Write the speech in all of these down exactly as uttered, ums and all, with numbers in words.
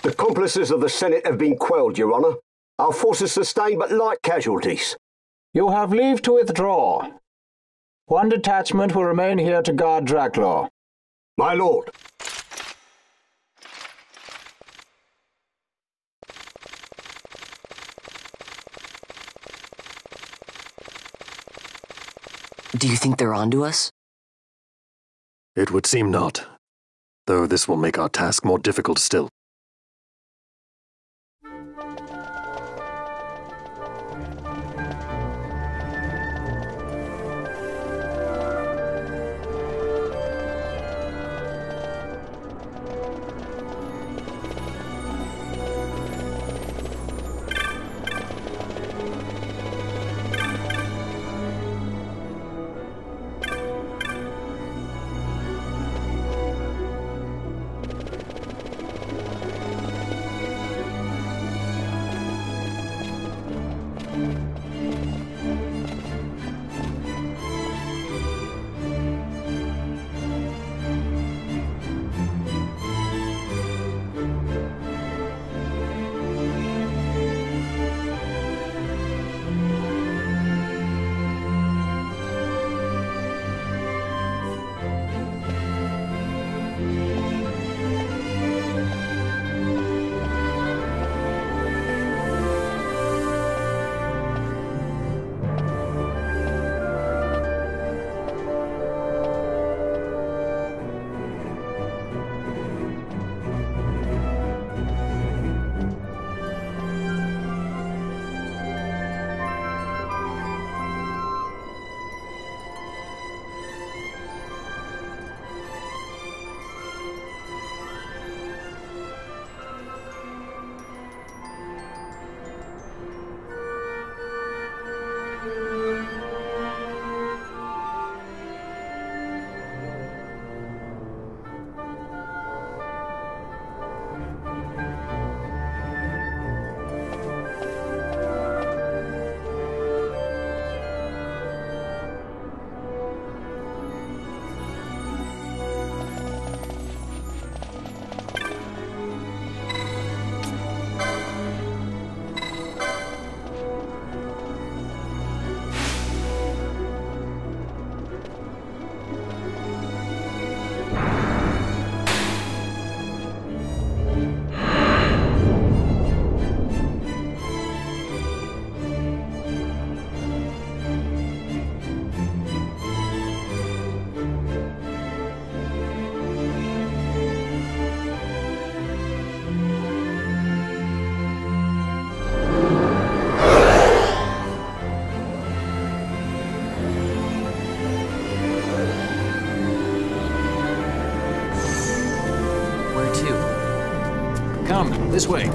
The accomplices of the Senate have been quelled, Your Honour. Our forces sustained but light casualties. You have leave to withdraw. One detachment will remain here to guard Draclaw. My lord. Do you think they're onto us? It would seem not, though this will make our task more difficult still. Come, this way.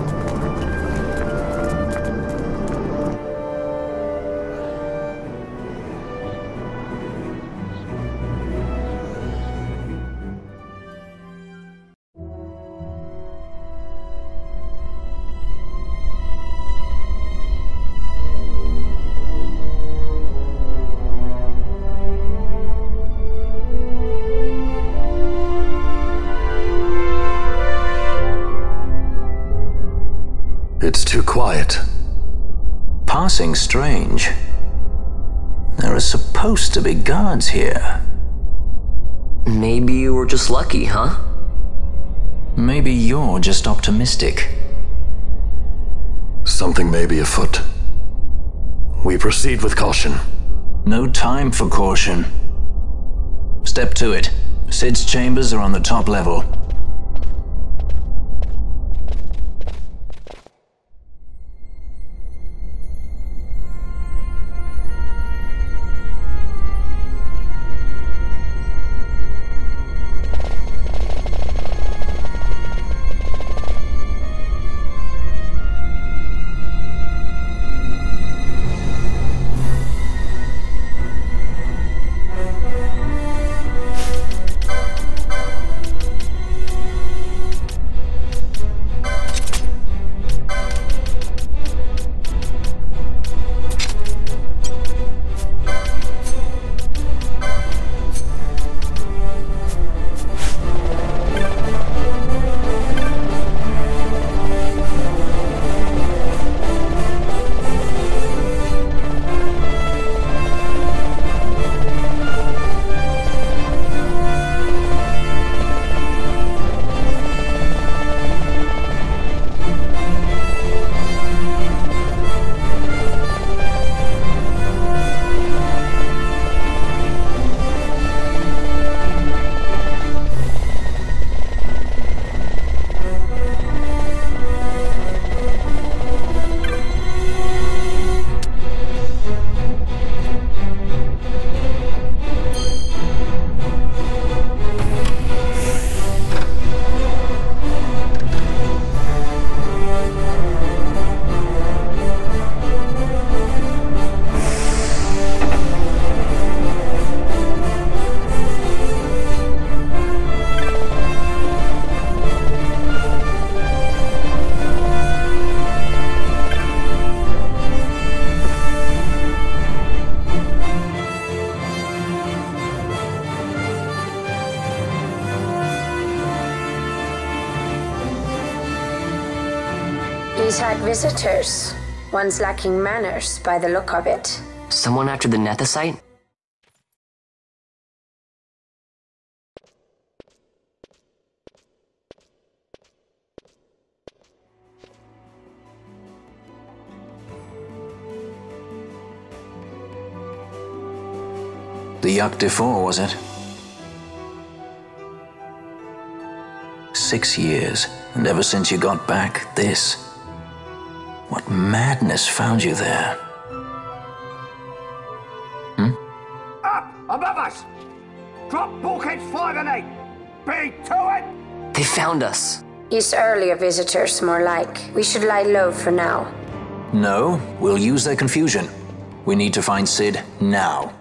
It's too quiet. Passing strange. There are supposed to be guards here. Maybe you were just lucky, huh? Maybe you're just optimistic. Something may be afoot. We proceed with caution. No time for caution. Step to it. Sid's chambers are on the top level. These had visitors. One's lacking manners by the look of it. Someone after the Nethicite? The Yuck Defour, was it? Six years, and ever since you got back, this. What madness found you there? Hmm? Up! Above us! Drop bulkheads five and eight! Be to it! They found us. These earlier visitors, more like. We should lie low for now. No, we'll use their confusion. We need to find Sid now.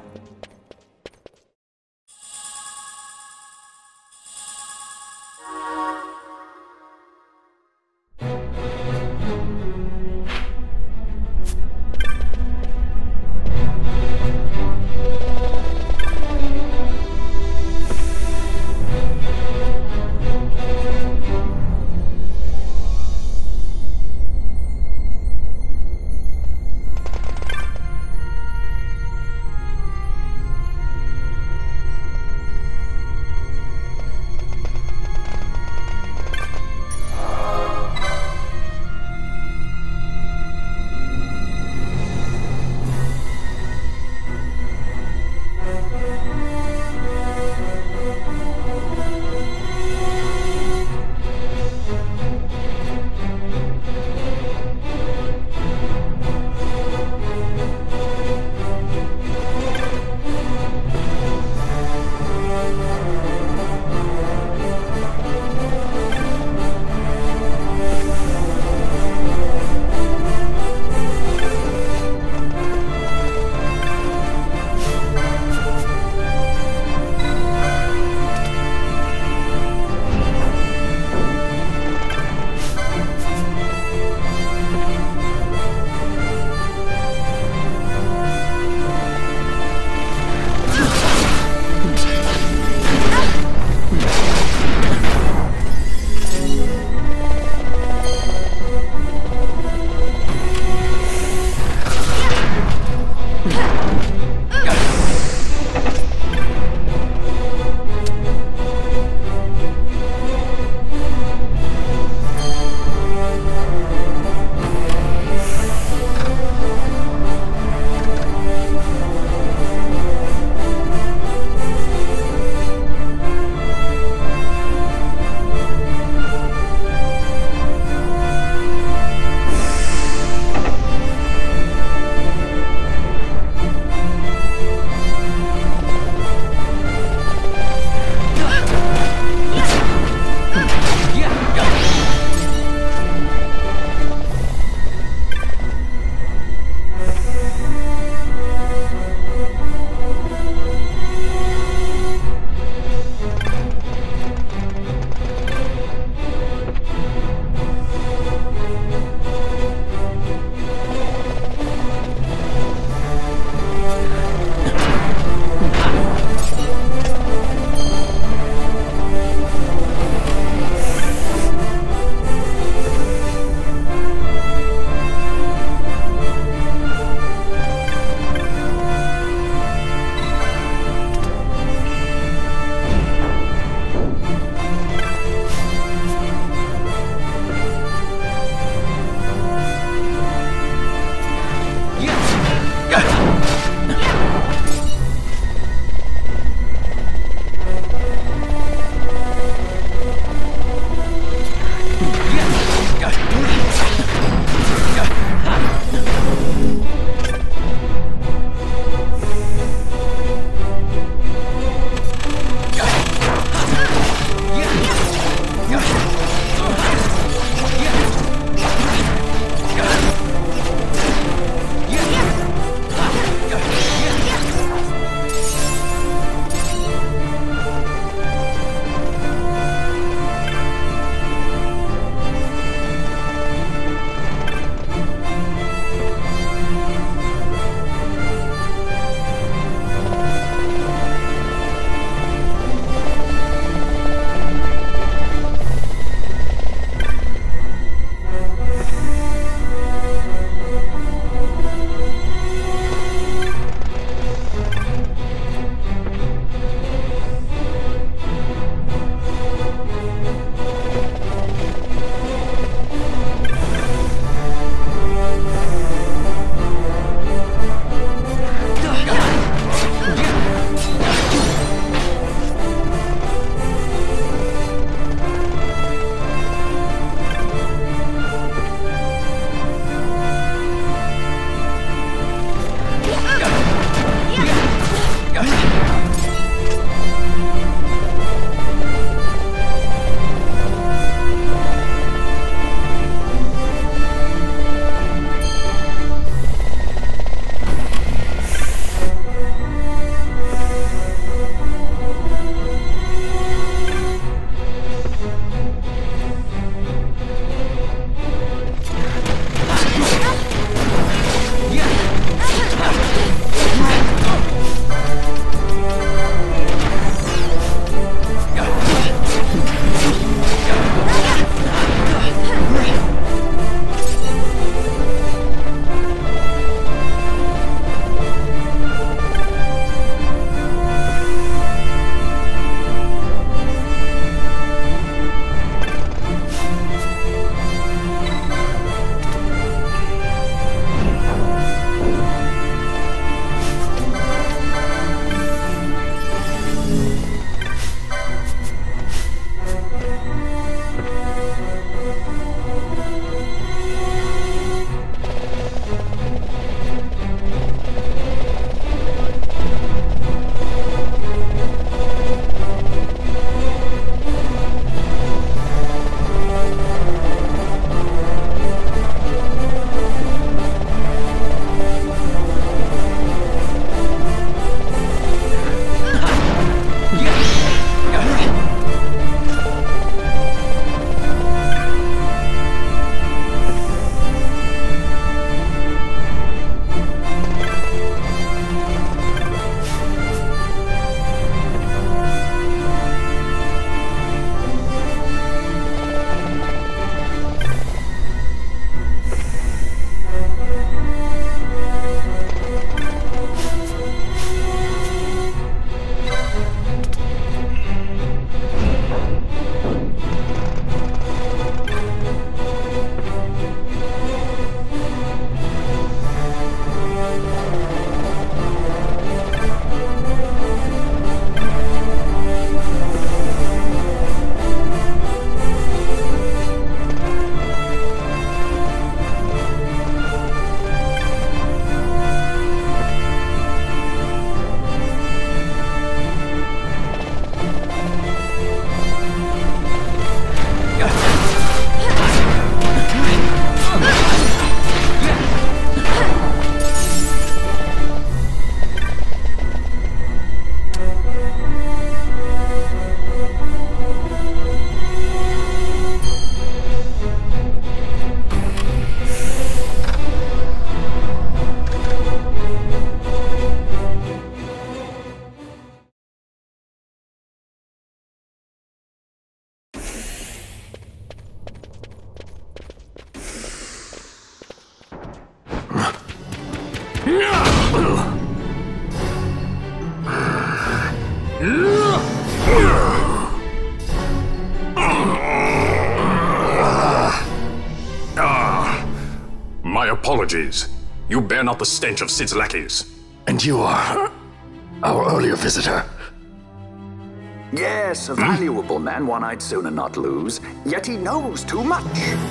apologies. You bear not the stench of Sid's lackeys. And you are our earlier visitor. Yes, a valuable man, one I'd sooner not lose. Yet he knows too much.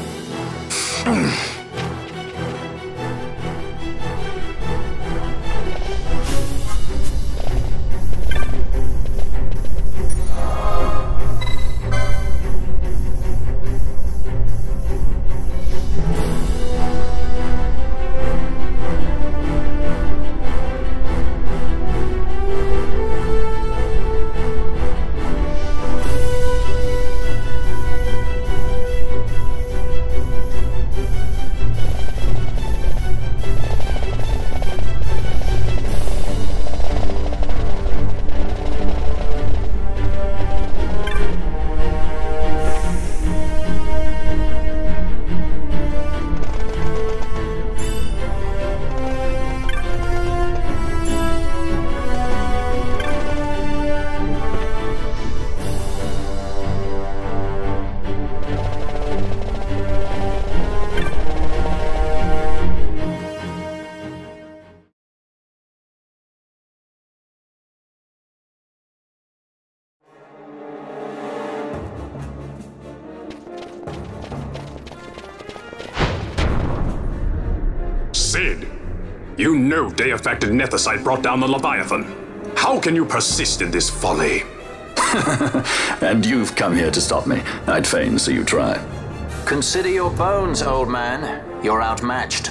Sid, you know Deifacted Nethicite brought down the Leviathan. How can you persist in this folly? And you've come here to stop me. I'd fain see you try. Consider your bones, old man. You're outmatched.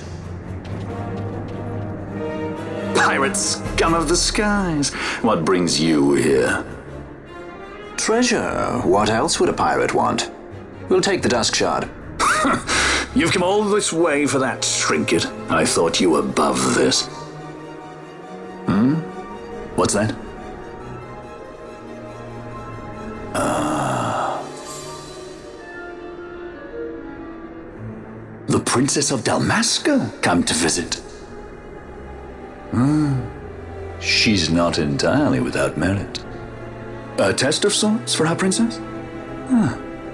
Pirate scum of the skies. What brings you here? Treasure. What else would a pirate want? We'll take the Dusk Shard. You've come all this way for that trinket. I thought you were above this. Hmm? What's that? Ah. The Princess of Dalmasca come to visit. Hmm. She's not entirely without merit. A test of sorts for our princess? Huh.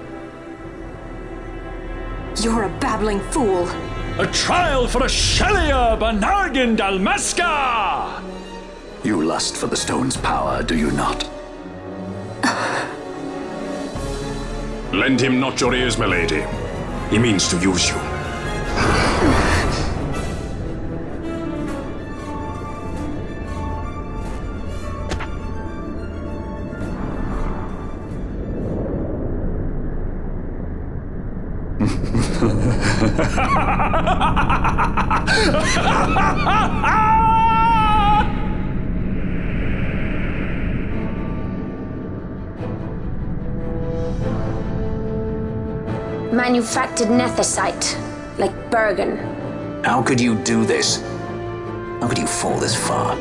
You're a babbling fool. A trial for Ashelia Banargin Dalmasca! You lust for the stone's power, do you not? Lend him not your ears, milady. He means to use you. Manufactured nethicite, like Bergen. How could you do this? How could you fall this far?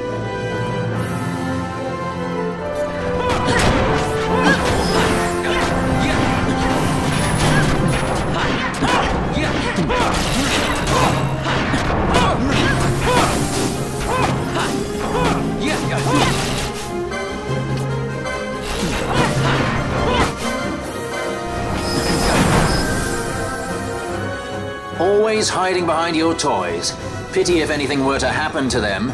Always hiding behind your toys. Pity if anything were to happen to them.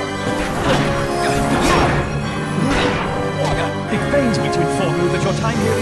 It pains me to inform you that your time here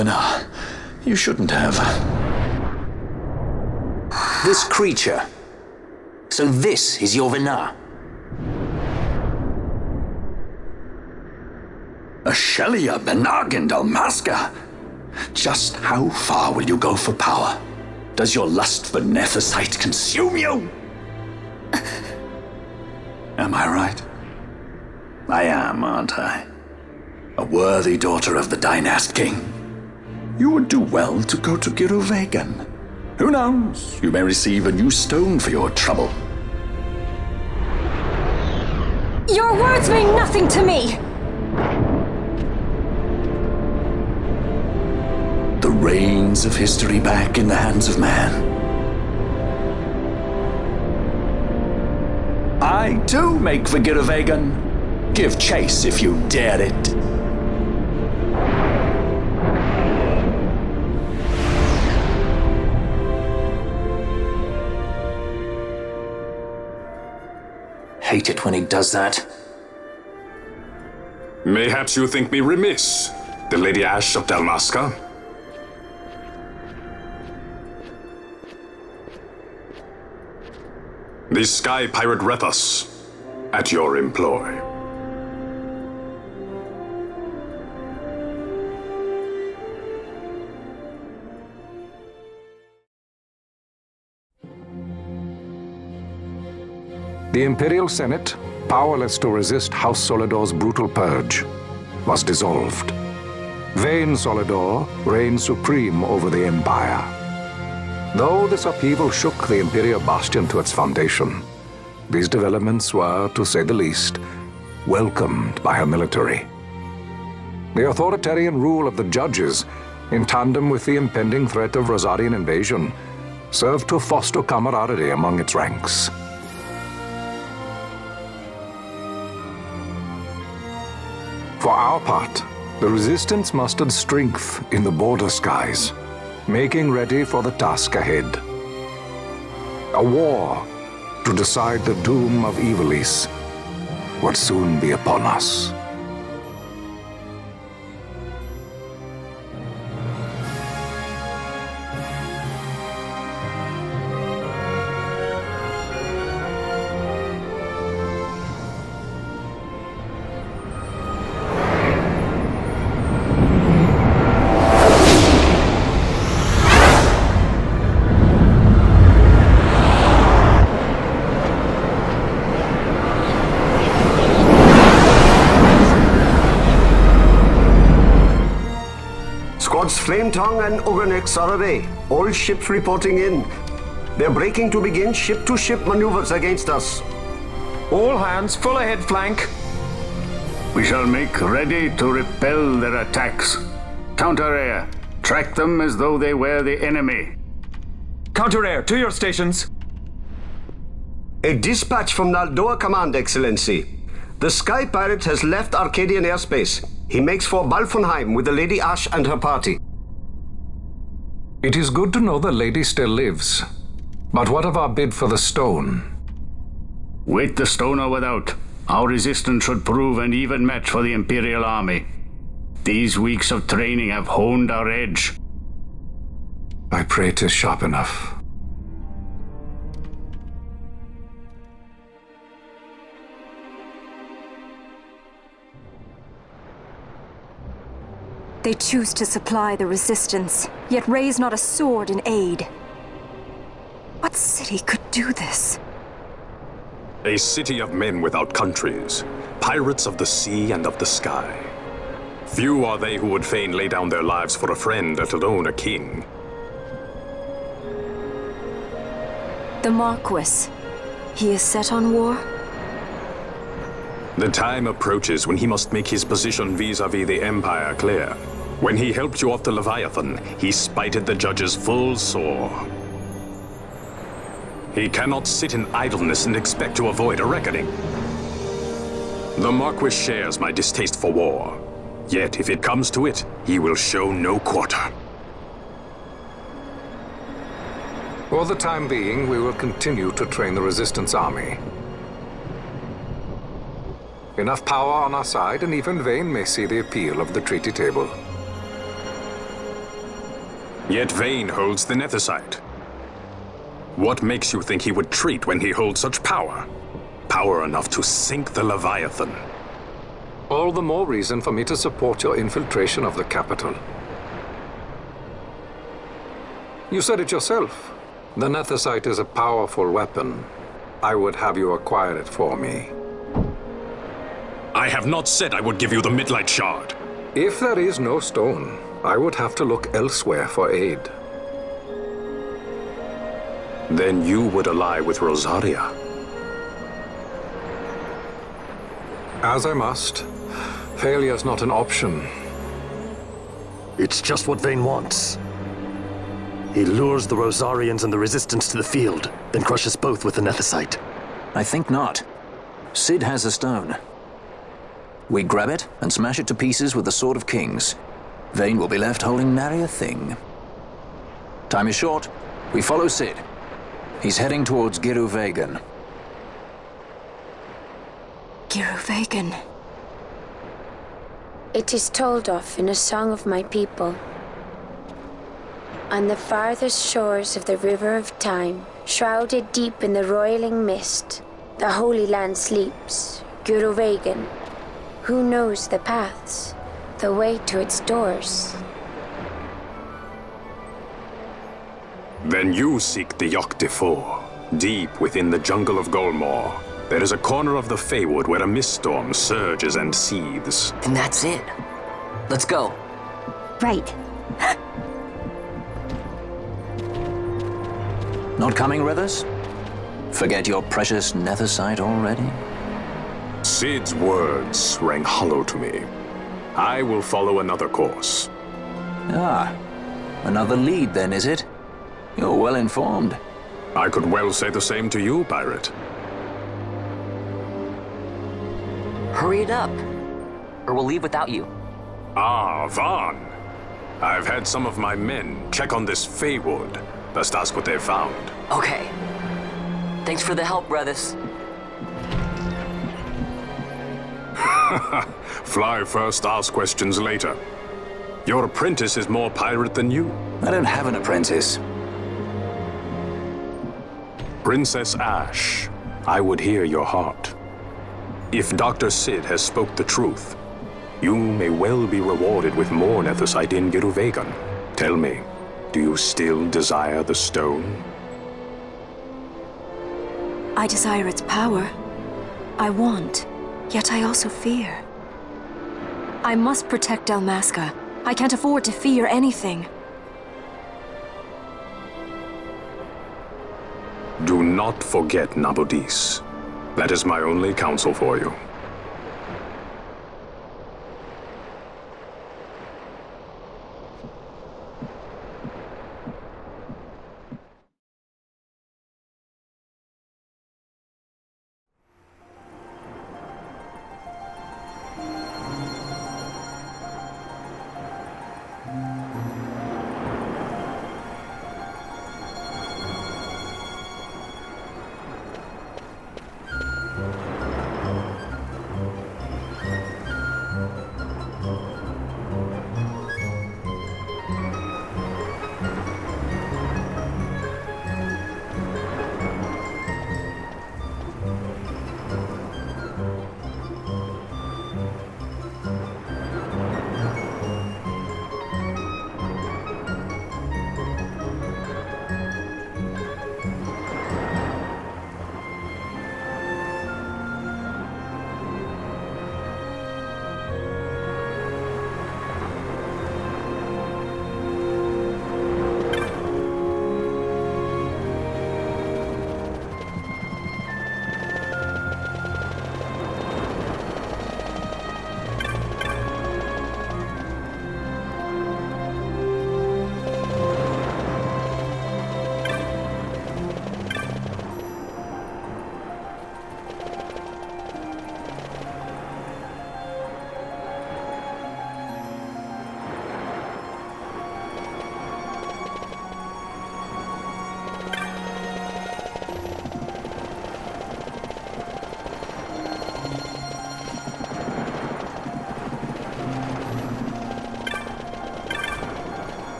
Venar. You shouldn't have. This creature. So this is your Venar? Ashelia Benargan Dalmasca. Just how far will you go for power? Does your lust for Nethicite consume you? Am I right? I am, aren't I? A worthy daughter of the Dynast King. You would do well to go to Giruvegan. Who knows? You may receive a new stone for your trouble. Your words mean nothing to me! The reins of history back in the hands of man. I too make for Giruvegan. Give chase if you dare it. Hate it when he does that. Mayhaps you think me remiss, the Lady Ashe of Dalmasca? The Sky Pirate Rethus, at your employ. The Imperial Senate, powerless to resist House Solidor's brutal purge, was dissolved. Vayne Solidor reigned supreme over the Empire. Though this upheaval shook the Imperial Bastion to its foundation, these developments were, to say the least, welcomed by her military. The authoritarian rule of the judges, in tandem with the impending threat of Rosarian invasion, served to foster camaraderie among its ranks. For our part, the Resistance mustered strength in the border skies, making ready for the task ahead. A war to decide the doom of Ivalice would soon be upon us. Flametongue and Ogrenex are away. All ships reporting in. They're breaking to begin ship-to-ship maneuvers against us. All hands, full ahead flank. We shall make ready to repel their attacks. Counter-air. Track them as though they were the enemy. Counter-air, to your stations. A dispatch from Naldor Command, Excellency. The Sky Pirate has left Arcadian airspace. He makes for Balfonheim with the Lady Ashe and her party. It is good to know the lady still lives. But what of our bid for the stone? With the stone or without, our resistance should prove an even match for the Imperial army. These weeks of training have honed our edge. I pray 'tis sharp enough. They choose to supply the Resistance, yet raise not a sword in aid. What city could do this? A city of men without countries, pirates of the sea and of the sky. Few are they who would fain lay down their lives for a friend, let alone a king. The Marquis. He is set on war? The time approaches when he must make his position vis-a-vis the Empire clear. When he helped you off the Leviathan, he spited the judges full sore. He cannot sit in idleness and expect to avoid a reckoning. The Marquis shares my distaste for war. Yet, if it comes to it, he will show no quarter. For the time being, we will continue to train the Resistance army. Enough power on our side, and even Vayne may see the appeal of the treaty table. Yet Vayne holds the Nethicite. What makes you think he would treat when he holds such power? Power enough to sink the Leviathan. All the more reason for me to support your infiltration of the capital. You said it yourself. The Nethicite is a powerful weapon. I would have you acquire it for me. I have not said I would give you the Midlight Shard. If there is no stone, I would have to look elsewhere for aid. Then you would ally with Rosaria. As I must. Failure's not an option. It's just what Vayne wants. He lures the Rosarians and the Resistance to the field, then crushes both with the Nethicite. I think not. Cid has a stone. We grab it and smash it to pieces with the Sword of Kings. Vayne will be left holding nary a thing. Time is short. We follow Cid. He's heading towards Giruvegan. Giruvegan. It is told of in a song of my people. On the farthest shores of the River of Time, shrouded deep in the roiling mist, the Holy Land sleeps, Giruvegan. Who knows the paths, the way to its doors? Then you seek the Yok Defour. Deep within the jungle of Golmore, there is a corner of the Feywood where a mist storm surges and seethes. And that's it. Let's go. Right. Not coming with us? Forget your precious Nethicite already? Cid's words rang hollow to me. I will follow another course. Ah, another lead then, is it? You're well informed. I could well say the same to you, pirate. Hurry it up, or we'll leave without you. Ah, Vaughn. I've had some of my men check on this Feywood. Best ask what they've found. Okay. Thanks for the help, brothers. Fly first, ask questions later. Your apprentice is more pirate than you. I don't have an apprentice. Princess Ash, I would hear your heart. If Doctor Cid has spoke the truth, you may well be rewarded with more Nethicite in Giruvegan. Tell me, do you still desire the stone? I desire its power. I want, yet I also fear. I must protect Dalmasca. I can't afford to fear anything. Do not forget Nabudis. That is my only counsel for you.